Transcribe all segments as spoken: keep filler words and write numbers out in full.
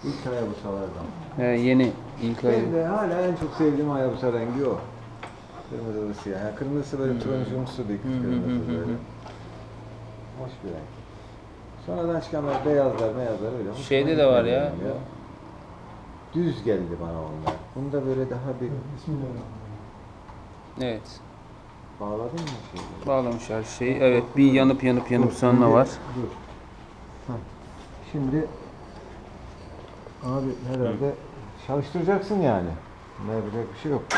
İlk Hayabusa'lardan. He, yeni ilk ayı. Benim de hala en çok sevdiğim Hayabusa rengi o. Kırmızılı siyah. Yani kırmızısı böyle turuncumsu bir kırmızı böyle. Hoş bir renk. Sonradan çıkanlar beyazlar, beyazlar öyle. Hoşuma Şeyde de var ya. ya. Düz geldi bana onlar. Bunda böyle daha bir... Evet. Bağladın mı şeyi? Bağlamışlar şeyi. Evet, bir yanıp yanıp yanıp sönme var. Dur. Heh. Şimdi abi herhalde çalıştıracaksın yani. Ne yapacak bir şey yok.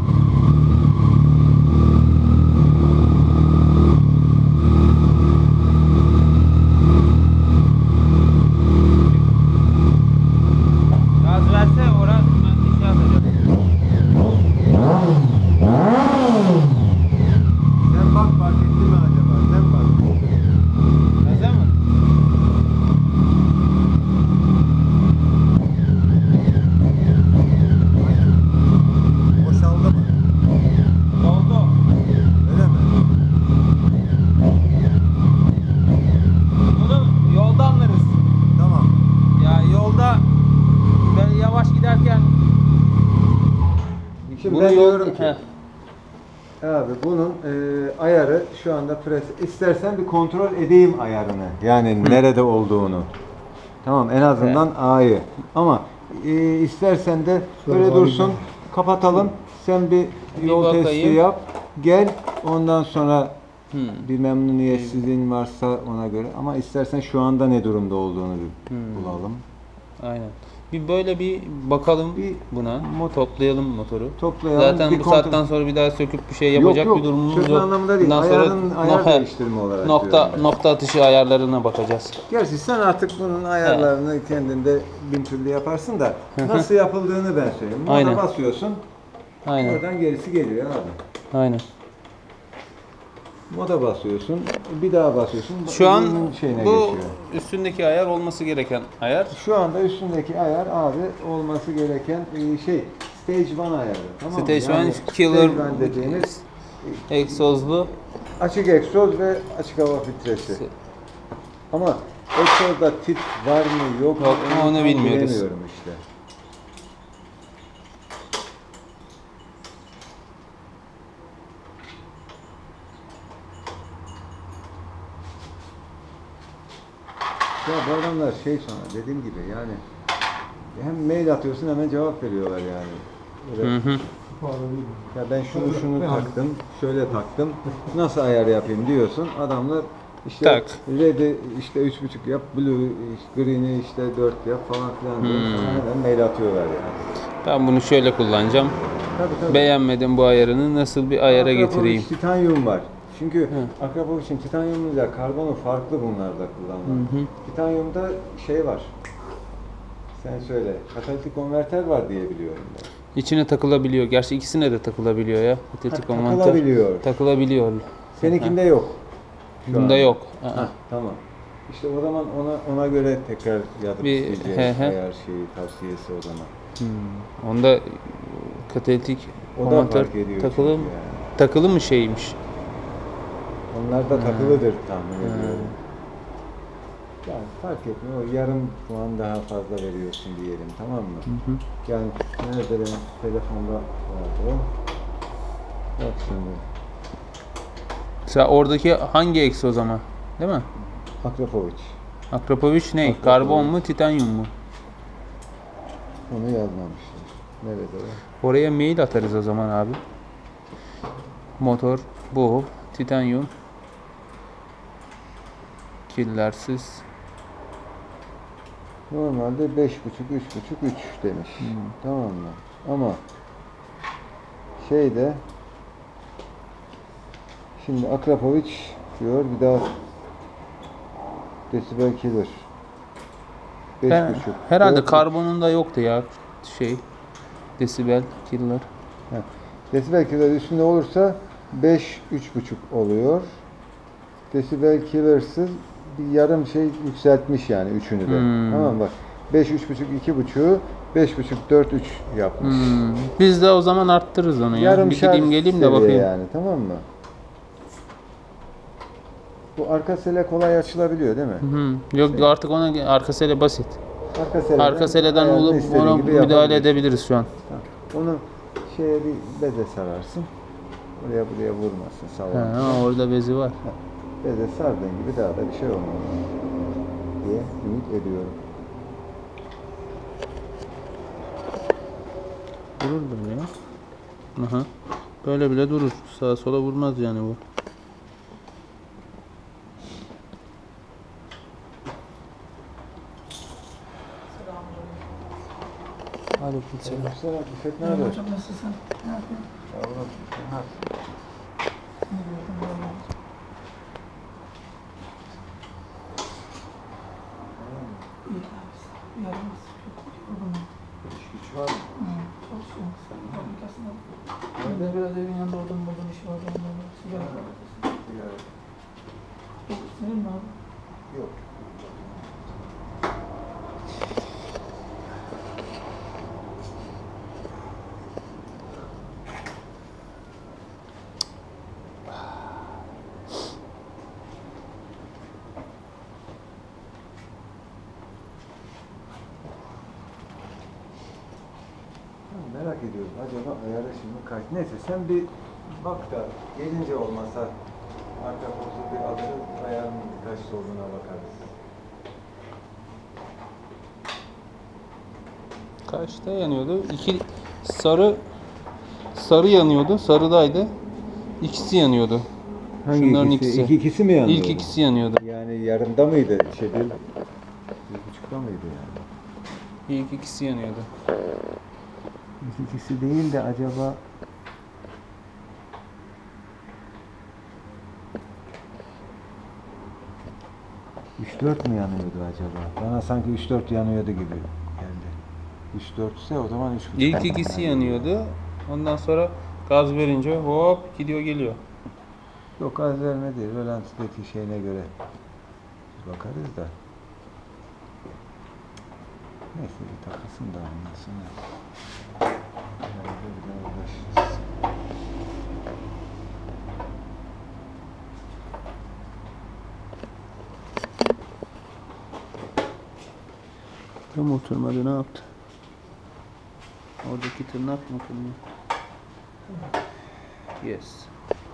Gaz verse oraya ben bir şey atacağım. Sen bak fark etti mi acaba? Sen bak. Gaza mı? Boşaldı mı? Oldu. Öyle mi? Bunu yolda anlarız. Tamam. Ya yolda böyle yavaş giderken Şimdi bunu ben yol- diyorum ki Heh. abi bunun e, ayarı şu anda pres. İstersen bir kontrol edeyim ayarını. Yani nerede olduğunu. Tamam en azından A'yı. Ama e, istersen de böyle dursun. Kapatalım. Sen bir, Bir yol bakayım. testi yap. Gel. Ondan sonra Hmm. bir memnuniyetsizliğin varsa ona göre. Ama istersen şu anda ne durumda olduğunu bir Hmm. bulalım. Aynen. Bir böyle bir bakalım Bir buna. mot- toplayalım motoru. Toplayalım. Zaten bir bu kontrol- saatten sonra bir daha söküp bir şey yapacak yok, bir durumumuz sökme yok. anlamında değil. Bundan sonra Ayarın, ayar no- değiştirme olarak nokta diyorum ben. nokta atışı ayarlarına bakacağız. Gerçi sen artık bunun ayarlarını kendinde bin türlü yaparsın da nasıl yapıldığını ben söyleyeyim. Moda Aynen. basıyorsun, Aynen. oradan gerisi geliyor abi. Aynen. Moda basıyorsun, bir daha basıyorsun. Şu an bunun şeyine bu geçiyor. üstündeki ayar olması gereken ayar. Şu anda üstündeki ayar abi olması gereken e, şey Stage bir ayarı. Tamam mı? Stage Yani one killer Stage bir dediğimiz egzozlu. açık egzoz ve açık hava filtresi. Ama egzozda tip var mı yok mu Yok mu, onu tam bilmiyoruz. bilemiyorum işte. Ya bu adamlar şey sonra dediğim gibi yani hem mail atıyorsun hemen cevap veriyorlar yani. Böyle, Hı hı. ya ben şunu şunu taktım, şöyle taktım, nasıl ayar yapayım diyorsun. Adamlar işte Tak. red'i işte üç buçuk yap, blue, işte green'i işte dört yap falan filan diyor. Hmm. Sana hemen mail atıyorlar yani. Ben bunu şöyle kullanacağım. Tabii tabii. Beğenmedim bu ayarını, nasıl bir ayara Akrapovic getireyim? Titanyum var. Çünkü Akrapovic'in titanyumuyla karbonu farklı bunlarda kullanılan. Hı hı. Titanyumda şey var. Sen söyle. Katalitik konverter var diye biliyorum ben. İçine takılabiliyor. Gerçi ikisine de takılabiliyor ya. Atletik Ha, konverter. takılabiliyor. Takılabiliyor. Seninkinde yok. Şu Bunda an. yok. Aa. Ha, tamam. İşte o zaman ona ona göre tekrar yazıp Bir- isteyeceğiz he he. ayar şeyi tavsiyesi o zaman. Hmm. Onda katalitik O da konverter fark ediyor takılı çünkü mı? yani. Takılı mı şeymiş? Onlar da takılıdır tahmin ediyorum. Yani fark etmiyor. O yarım puan daha fazla veriyorsun diyelim, tamam mı? Hı hı. Yani nerede benim telefonda vardı? Bak şimdi. Mesela oradaki hangi egzoz ama? Değil mi? Akrapovic. Akrapovic ne? Akrapovic. Karbon mu, titanyum mu? Onu yazmamışlar. Nerede o? Oraya mail atarız o zaman abi. Motor bu, titanyum, killersiz. Normalde beş buçuk, üç buçuk, üç demiş. Tamam mı? Ama şeyde şimdi Akrapovic diyor bir daha Decibel Killer. beş Her- buçuk. herhalde dört karbonunda yoktu ya şey. Desibel killer. Heh. Decibel Killer üstünde olursa beş, üç buçuk oluyor. Decibel Killer'sız bir yarım şey yükseltmiş yani üçünü de. Hmm. Tamam mı? Bak. beş, üç buçuk, iki buçuk, beş buçuk, dört, üç yapmış. Hmm. Biz de o zaman arttırırız onu ya. Yarım Bir şarj gideyim geleyim de seviye bakayım. yani, tamam mı? Bu arka sele kolay açılabiliyor değil mi? Hı. Yok Şey. artık ona arka sele basit. Arka seleden, Arka seleden ayarını bulup istediğin ona gibi müdahale yapabilirsin. edebiliriz şu an. Tamam. Onu şeye bir beze sararsın. Oraya buraya vurmasın sağlam. Ha, orada bezi var. Beze sardığın gibi daha da bir şey olmaz diye ümit ediyorum. Durur böyle ya. Aha. Böyle bile durur. Sağa sola vurmaz yani bu. Aleykümselam. Selam, İffet ne haber? Hocam nasılsın? Ne yapıyorsun? Yavrum, ha. İyi gördüm valla. İyi abi. Yaramaz. Çok yorgunum. İş güç var mı? Hı, çalışıyorum. Fabrikasında. Evde biraz evin yanında oradan buradan iş var. Ondan da sigara fabrikası. Sigara. Yok, senin mi abi? Yok. Merak ediyorum. Acaba ayarı şimdi kaç? Neyse sen bir bak da gelince olmasa arka koltuğu bir alırız, ayarının kaç olduğuna bakarız. Kaçta yanıyordu? İki sarı sarı yanıyordu. Sarıdaydı. İkisi yanıyordu. Şunların ikisi. İlk ikisi mi yanıyor? İlk ikisi yanıyordu. Yani yarımda mıydı? Şey değil, bir buçukta mıydı yani? İlk ikisi yanıyordu. İlk ikisi değil de acaba üç dört mü yanıyordu acaba? Bana sanki üç dört yanıyordu gibi geldi. üç dört ise o zaman üç buçuk. İlk ikisi yanıyordu. Ondan sonra gaz verince hop gidiyor geliyor. Yok az verme değil. Rölantideki şeyine göre biz bakarız da. Neyse bir takılsın da ondan sonra. Yani bir daha uğraşırız. Tam oturmadı, ne yaptı? Oradaki tırnak mı oturmuyor? Yes.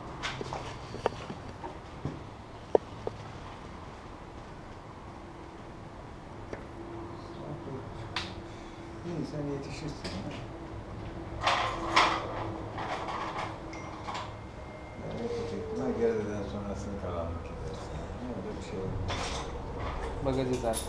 İyi sen yetişirsin. Ha? Yani yetişecektim. Ha geriden sonrasını karanlık edersin. Öyle bir şey olmaz. Bagajı zaten.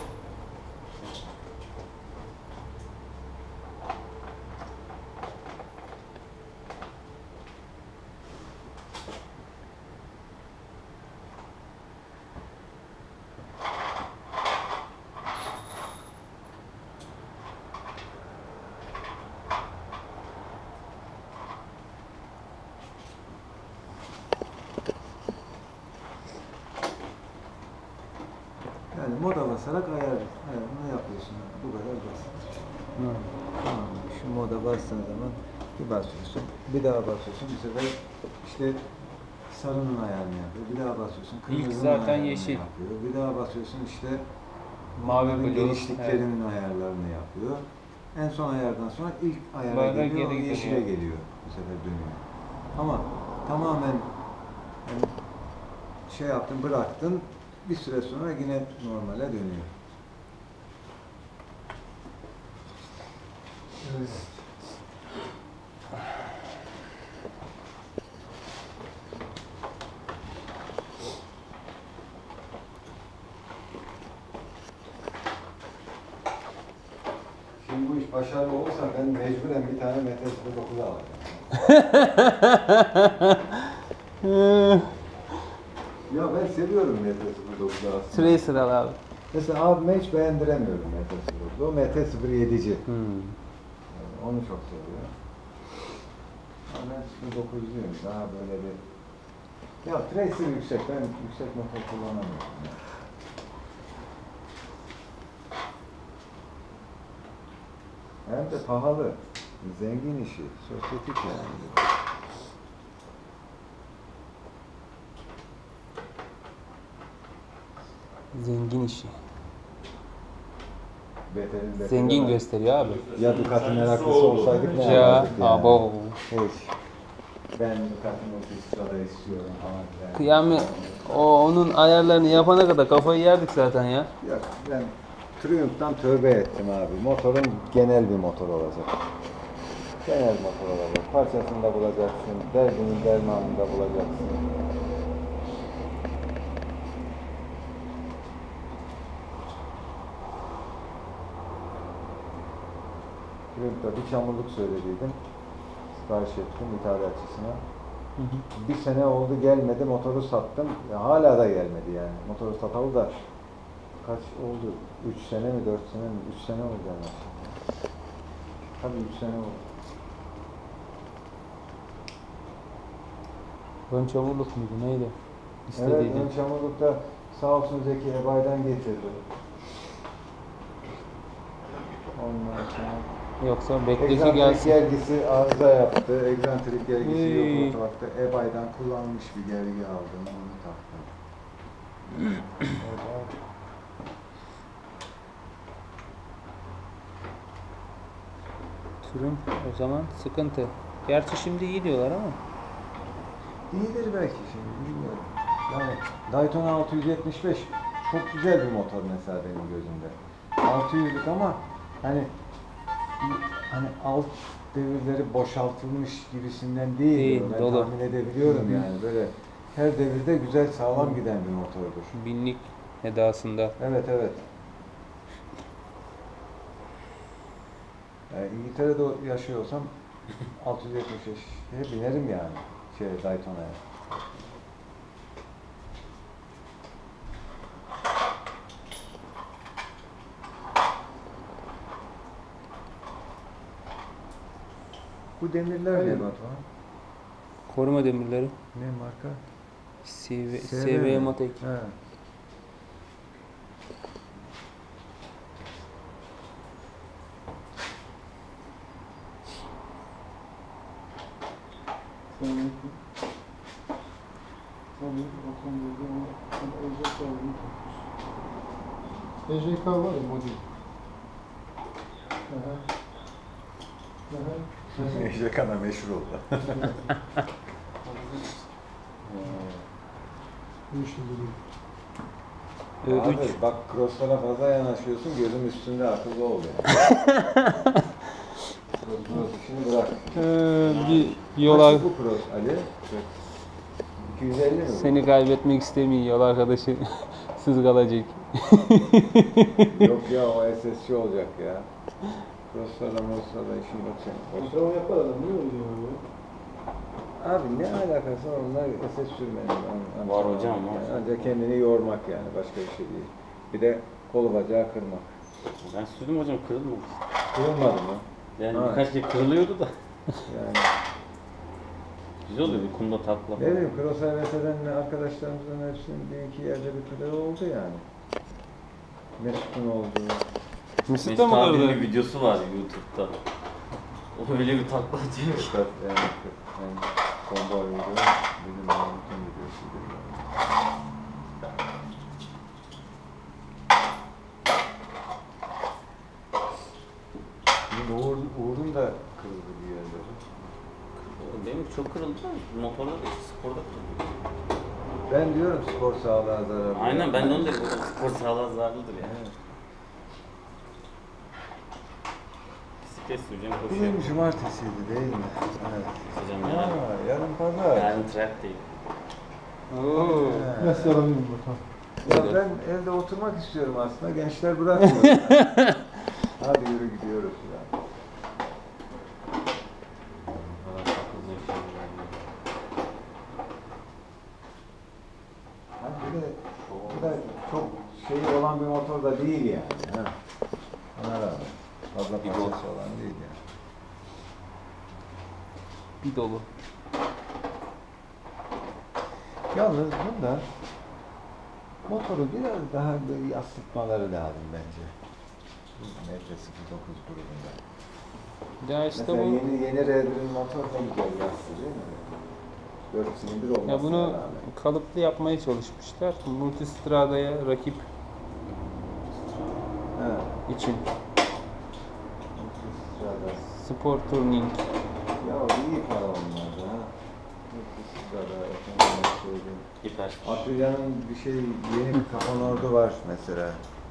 Yani moda basarak ayar, ayarını yapıyorsun. Bu kadar basit. Tamam. Şu moda bastığın zaman bir basıyorsun, bir daha basıyorsun. Bu sefer işte sarının ayarını yapıyor. Bir daha basıyorsun, kırmızının zaten ayarını yeşil. yapıyor. Bir daha basıyorsun işte Mavi, onların blue, genişliklerinin ayarlarını yapıyor. En son ayardan sonra ilk ayara Böyle geliyor, geri o yeşile dönüyor. geliyor. Bu sefer dönüyor. Ama tamamen yani şey yaptın, bıraktın, bir süre sonra yine normale dönüyor. Evet. Şimdi bu iş başarılı olursa ben mecburen bir tane Mete sıfır dokuz alacağım. Ya ben seviyorum Mete sıfır dokuzu aslında. Tracer al abi. Mesela abime hiç beğendiremiyorum Mete sıfır dokuzu. O Mete sıfır yedici. Hmm. Yani onu çok seviyor. Ama ben sıfır dokuzluyum. Daha böyle bir... Ya Tracer yüksek. Ben yüksek motor kullanamıyorum. Ya. Hem de pahalı. Zengin işi. Sosyetik yani. Zengin işi. Beterin beteri Zengin var. gösteriyor abi. Ya Ducati meraklısı olsaydık ne Ya yapardık yani? abo. Hiç. Ben Ducati Multistrada istiyorum falan filan. Kıyami o onun ayarlarını yapana kadar kafayı yerdik zaten ya. Yok ben Triumph'tan tövbe ettim abi. Motorun genel bir motor olacak. Genel motor olacak. Parçasını da bulacaksın. Derdinin dermanını da bulacaksın. Triumph'ta bir çamurluk söylediydim. Sipariş ettim ithalatçısına. Hı hı. Bir sene oldu gelmedi, motoru sattım. Ya hala da gelmedi yani. Motoru satalı da kaç oldu? üç sene mi, dört sene mi? üç sene oldu yani. Tabii üç sene oldu. Ön çamurluk muydu neydi? Evet, İstediğiydi. ön çamurlukta sağ olsun Zeki Ebay'dan getirdi. Ondan sonra Yoksa bekleki egzantrik gelsin. gergisi arıza yaptı. Egzantrik gergisi Hey. yok ortalıkta. Ebay'dan kullanılmış bir gergi aldım. Onu taktım. Ebay. Sürüm o zaman sıkıntı. Gerçi şimdi iyi diyorlar ama. İyidir belki şimdi bilmiyorum. Yani Daytona altı yüz yetmiş beş çok güzel bir motor mesela benim gözümde. altı yüzlük ama hani hani alt devirleri boşaltılmış gibisinden değil. Değil, ben dolu. tahmin edebiliyorum yani böyle her devirde güzel sağlam giden bir motordur. Binlik edasında. Evet evet. Yani İngiltere'de yaşıyorsam altı yüz yetmiş beşe binerim yani şey Daytona'ya. Bu demirler ne Batuhan? Koruma demirleri. Ne marka? C V, S V S V mi? Motek. He. Selamünaleyküm. Tabii, Okan Bey'de ama E J K B'yi takıyoruz. E J K var ya model. Aha. Aha. İşte kadar meşhur oldu. Bu işin duruyor. Ö, Abi üç. bak crosslara fazla yanaşıyorsun, gözüm üstünde akıllı ol yani. Cross işini bırak. Ee, bir yola Kaç bu cross Ali? iki yüz elli mi bu? seni kaybetmek istemiyor yol arkadaşı. Sız kalacak. Yok ya o S S'ci olacak ya. Crosslarla mosslarla işin bakacak. Antrenman yapar adam, niye oluyor böyle? Abi ne alakası var onlar S S sürmenin. an- Var antrenmanı. hocam, var. Yani ancak kendini yormak yani başka bir şey değil. Bir de kolu bacağı kırmak. Ben sürdüm hocam, kırılmadı. Kırılmadı mı? Yani Ha. birkaç kere kırılıyordu da. Yani Güzel oluyor, bir kumda takla. ne bileyim cross heves eden arkadaşlarımızın hepsinin bir iki yerde bir kırığı oldu yani. Mesut'un olduğu. Mesut Mesut da mı abinin orada? bir videosu var YouTube'da. O öyle bir takla atıyor ki. Fakat yani, yani combo video, bizim Mahmut'un videosuydu. Yani. Şimdi Uğur, Uğur'un da kırıldı bir yerleri. Benim çok kırıldı da motorda da sporda kırıldı. Ben diyorum spor sağlığa zararlı. Aynen, ben de onu dedim. Spor sağlığa zararlıdır yani. Evet. Bisiklet süreceğim, Bugün koşuyorum. cumartesiydi değil mi? Evet. Hocam Ha, yarın, yarın pazar. yarın track değil. Oo. He. Nasıl yalanıyorum bakalım. Ya ben evde oturmak istiyorum aslında. Gençler bırakmıyor. Hadi yürü gidiyoruz ya. Falan takılacak şeyler var. Ha, bir de, bir de çok şeyi olan bir motor da değil yani. Ha. Ona rağmen. Fazla Bir parçası bok. olan değil yani. Bir dolu. Yalnız bunda motoru biraz daha böyle yaslatmaları lazım bence. Metre sıfır dokuz grubunda. Ya işte Mesela bu yeni yeni R bir'in motor ne güzel yastı değil mi? dört silindir olmasına ya bunu rağmen. kalıplı yapmaya çalışmışlar. Multistrada'ya rakip Ha. için. Radar. Spor Tuning. Ya iyi para onlar da ha. Radar, efendim söyleyeyim. Hiper. Aprilya'nın bir şey yeni bir kapanordu var mesela.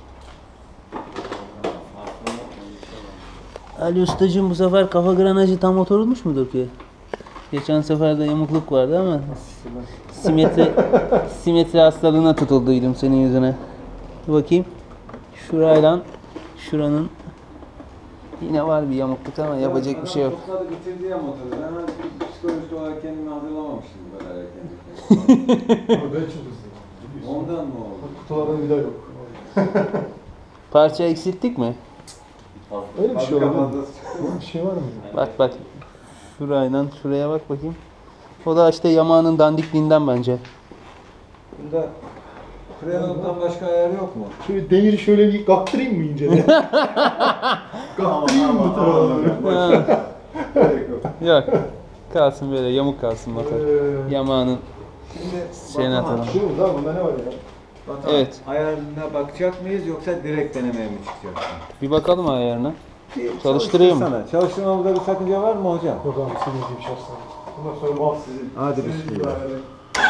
Ali Ustacığım bu sefer kafa granajı tam oturmuş mudur ki? Geçen sefer de yamukluk vardı ama simetri simetri hastalığına tutulduydum senin yüzüne. Dur bakayım. Şurayla şuranın yine var bir yamukluk ama yapacak bir şey yok. Topladı bitirdi ya motoru. Ben hani psikolojik olarak kendimi hazırlamamıştım böyle hareketli. Ben çok hızlıyım. Ondan mı oldu? Kutularda vida yok. Parça eksilttik mi? Öyle bir şey Fabrika olabilir mi? fazlası çıktı mı? Öyle bir şey var mı? Bak bak. Şurayla şuraya bak bakayım. O da işte Yamaha'nın dandikliğinden bence. Bunda Preload'dan başka ayar yok mu? Şöyle demiri şöyle bir kaptırayım mı ince? Kaptırayım mı bu tarafa? Yok. Kalsın böyle yamuk kalsın motor. Ee, Yamaha'nın Şimdi şeyini Batuhan, atalım. Şu mu lan bunda ne var ya? Batuhan, Evet. ayarına bakacak mıyız yoksa direkt denemeye mi çıkacaksın? Bir bakalım ayarına. Bir Çalıştırayım mı? çalıştırsana. Çalıştırmamızda bir sakınca var mı hocam? Yok abi istediğiniz gibi şahsen. Bundan sonra mal sizin. Hadi İstediğiniz gibi bismillah. ayarlayın.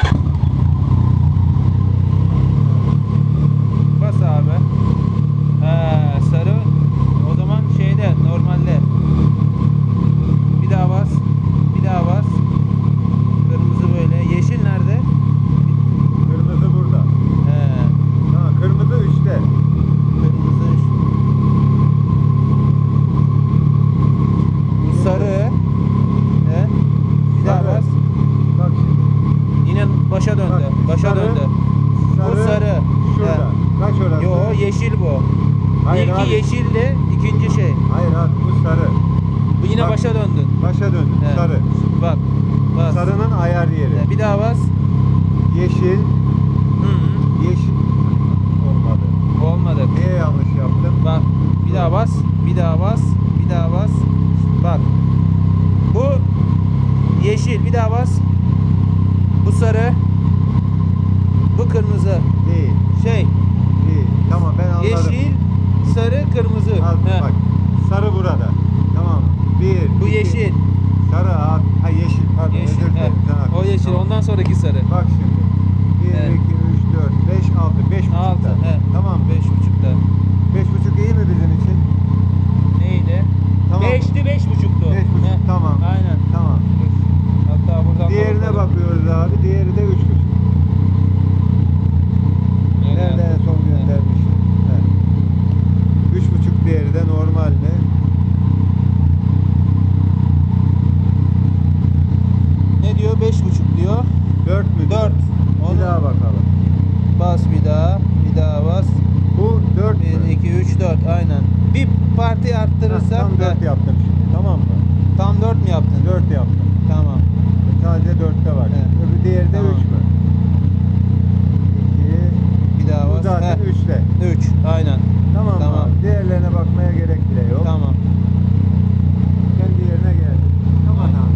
Bas abi. He, sarı. O zaman şeyde normalde. Bir daha bas. Bir daha bas. Kırmızı böyle. Yeşil nerede? Kırmızı burada. He. Ha, kırmızı üçte. Kırmızı. Bu sarı. He. Bir daha Sarı. bas. Bak şimdi. Yine başa döndü. Bak, Başa sarı, döndü. Bu sarı. Şurada. He. Kaç orası? Yo yeşil bu. Hayır İlki abi. yeşildi, ikinci şey. Hayır abi bu sarı. Bu yine Bak. başa döndün. Başa döndü. He. Sarı. Bak. Bas. Sarının ayar yeri. He, bir daha bas. Yeşil. Hı -hı. Yeşil. Olmadı. Olmadı. Niye yanlış yaptım? Bak. Bir daha bas. Bir daha bas. Bir daha bas. Bak. Bu yeşil. Bir daha bas. Bu sarı. Bu kırmızı. Değil. Şey. Değil. Tamam ben anladım. Yeşil, sarı, kırmızı. Al, He. bak. Sarı burada. Tamam mı? Bir. Bu iki. yeşil. Sarı abi. Ha yeşil. Pardon Yeşil. özür he. dilerim. Sen O haklısın. yeşil. Tamam. Ondan sonraki sarı. Bak şimdi. Bir, Evet. iki, üç, dört, beş, altı. Beş Altı. buçukta. He. Tamam. Beş buçukta. Beş buçuk iyi mi bizim için? Neydi? Tamam. Beşti, beş buçuktu. Beş buçuk. He. Tamam. Aynen. Tamam. Hatta buradan da Diğerine bakalım. bakıyoruz abi. Diğeri de üç buçuk. Nerede en son göndermiştim? Evet. Üç buçuk diğeri de normal mi? Ne diyor? Beş buçuk diyor. Dört mü? Dört. Bir Onu daha bakalım. bas bir daha. Bir daha bas. Bu dört mü? Bir, iki, üç, dört. Aynen. Bir parti Ha, arttırırsak tam dört da- yaptım şimdi. Tamam mı? tam dört mü yaptın? Dört yaptım. Tamam. Sadece dörtte var. Evet. Öbür diğeri de Tamam. üç mü? İki. Bir daha Bu bas. zaten Heh. üçte. Üç. Aynen. Tamam, Tamam. mı abi? Diğerlerine bakmaya gerek bile yok. Tamam. Kendi yerine geldi. Tamam abi.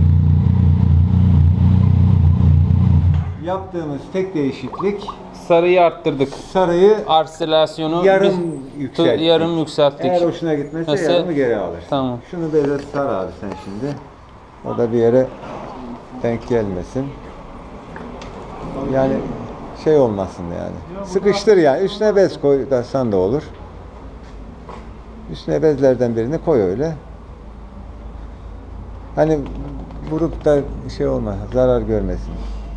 Yaptığımız tek değişiklik Sarıyı arttırdık. sarıyı Arsilasyonu yarım biz- yükselttik. yarım yükselttik. Eğer hoşuna gitmezse Nasıl? yarımı geri alırsın. Tamam. Şunu böyle sar abi sen şimdi. O da bir yere denk gelmesin. Yani şey olmasın yani. Sıkıştır yani. Üstüne bez koy dersen de olur. Üstüne bezlerden birini koy öyle. Hani vurup da şey olmaz, zarar görmesin.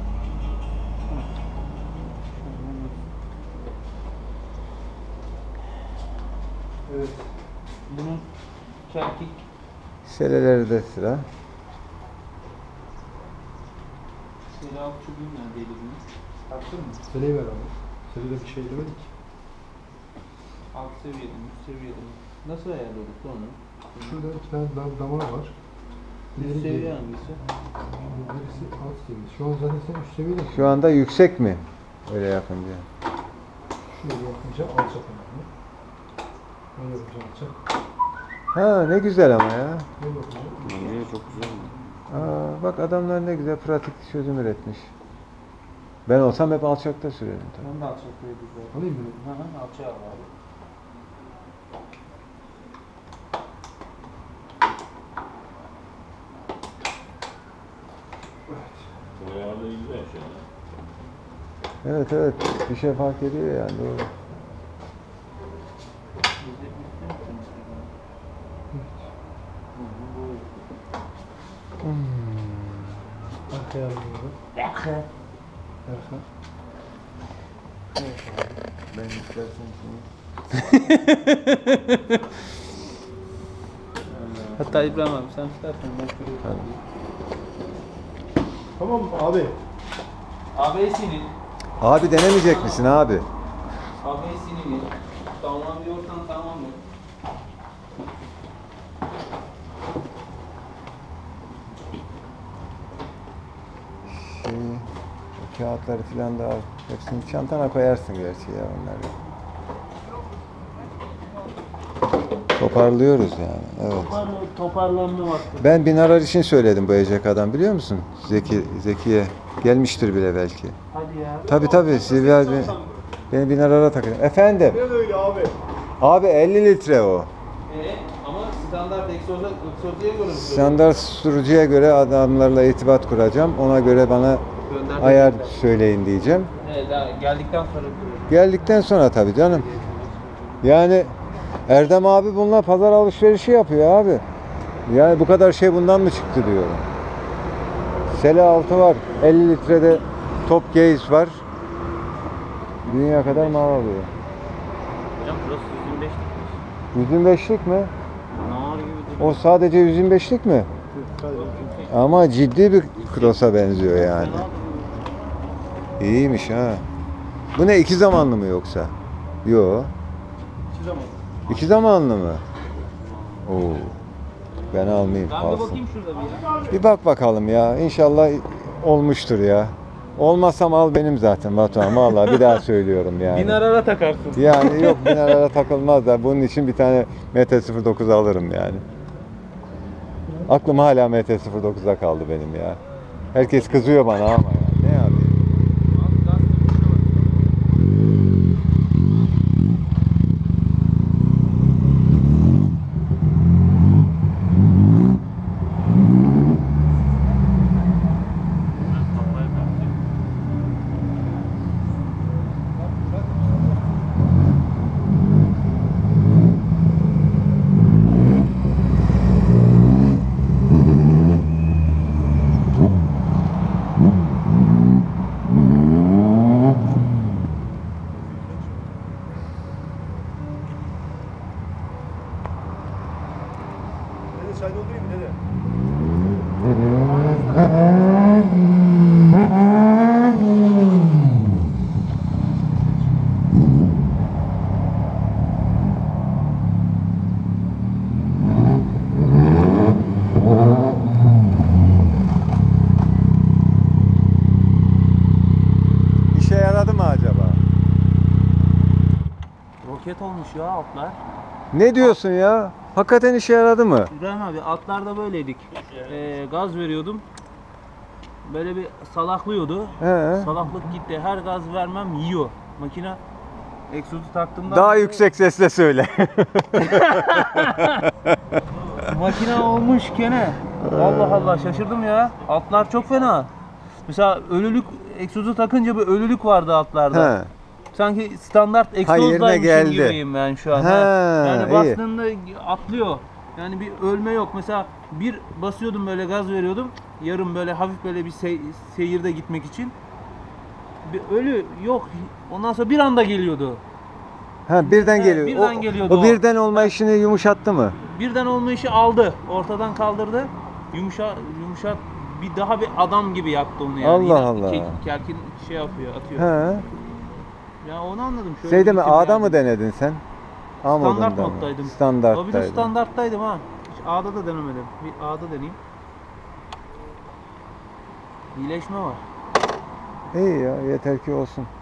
Evet. Bunun çelkik Seleleri de sıra. seri alt çubuğu neredeydi bunun? Taktın mı? Seleyi ver abi. Selede bir şey demedik. Alt seviyede mi? Üst seviyede mi? Nasıl ayarladık onu? Şurada iki tane dam damar var. Üst seviye hangisi? Birisi alt seviye. Şu an zaten sen üst seviyede misin? Şu anda yüksek mi? Öyle yapınca. Şöyle yapınca alçak önemli. Böyle yapınca alçak. Ha ne güzel ama ya. Böyle yapınca İyi, çok güzel. Aa, bak adamlar ne güzel pratik çözüm üretmiş. Ben olsam hep alçakta sürerim tabii. Ben de alçaklıydı zaten. alayım mı? Hı hı alçağı al abi. Evet evet bir şey fark ediyor yani doğru. Arkaya alıyorum. Dakika. Arka. Ben istersen şimdi. Hatta İbrahim abi sen tutarsan ben şuraya. Tamam mı abi? Abi senin. Abi denemeyecek misin abi? Abi senin. Tamam diyorsan tamam mı? Şey, o kağıtları falan da al. Hepsini çantana koyarsın gerçi ya onları. Toparlıyoruz yani. Evet. Topar, toparlanma vakti. Ben Binarar için söyledim bu Eceka'dan biliyor musun? Zeki Zekiye gelmiştir bile belki. Hadi ya. Tabi tabi Sivri abi beni Binarar'a takın. Efendim? Ne öyle abi? Abi elli litre o. Ee, ama standart egzoza, egzozuya göre mi? Standart sürücüye göre adamlarla irtibat kuracağım. Ona göre bana Gönderdim. ayar söyleyin diyeceğim. Evet, daha geldikten sonra. Geldikten sonra tabii canım. Yani Erdem abi bununla pazar alışverişi yapıyor abi. Yani bu kadar şey bundan mı çıktı diyorum. Sele altı var. elli litrede top gaze var. Dünya kadar mal alıyor. Hocam burası yüz yirmi beşlik. yüz yirmi beşlik mi? Nar gibi duruyor. O sadece yüz yirmi beşlik mi? Ama ciddi bir cross'a benziyor yani. İyiymiş ha. Bu ne iki zamanlı mı yoksa? Yo. İki zaman. İki zamanlı mı? Oo. Ben almayayım. Ben bir Alsın. bakayım şurada bir ya. Bir bak bakalım ya. İnşallah olmuştur ya. Olmazsam al benim zaten Batuhan. Vallahi bir daha söylüyorum yani. Binarara takarsın. Yani yok binarlara takılmaz da bunun için bir tane M T sıfır dokuz alırım yani. Aklım hala M T sıfır dokuzda kaldı benim ya. Herkes kızıyor bana ama ya. Ne yapayım? Dede çay doldurayım mı dede? İşe yaradı mı acaba? Roket olmuş ya atlar. Ne diyorsun ya? Hakikaten işe yaradı mı? İbrahim abi atlarda böyleydik. Ee, gaz veriyordum. Böyle bir salaklıyordu. He. Salaklık gitti. Her gaz vermem yiyor. Makine egzozu taktığımda Daha yüksek sesle söyle. makine olmuş gene. Allah Allah şaşırdım ya. Atlar çok fena. Mesela ölülük egzozu takınca bir ölülük vardı atlarda. He. Sanki standart Ha, yerine egzozdaymışım geldi. gibiyim ben şu an. Ha, Ha. Yani iyi. bastığında atlıyor. Yani bir ölme yok. Mesela bir basıyordum böyle gaz veriyordum. Yarım böyle hafif böyle bir se- seyirde gitmek için. Bir ölü yok. Ondan sonra bir anda geliyordu. Ha birden He, geliyor. birden o, geliyordu o o. birden olma işini yumuşattı mı? Birden olma işi aldı. Ortadan kaldırdı. Yumuşa yumuşat bir daha bir adam gibi yaptı onu yani. Allah Yine Allah. ke- Kerkin şey yapıyor, atıyor. He. Ya onu anladım. Şöyle Şeyde mi gittim A'da yani. mı denedin sen? A Standart modunda mı? moddaydım. O bir de Standarttaydım. standarttaydım ha. Hiç A'da da denemedim. Bir A'da deneyeyim. İyileşme var. İyi ya yeter ki olsun.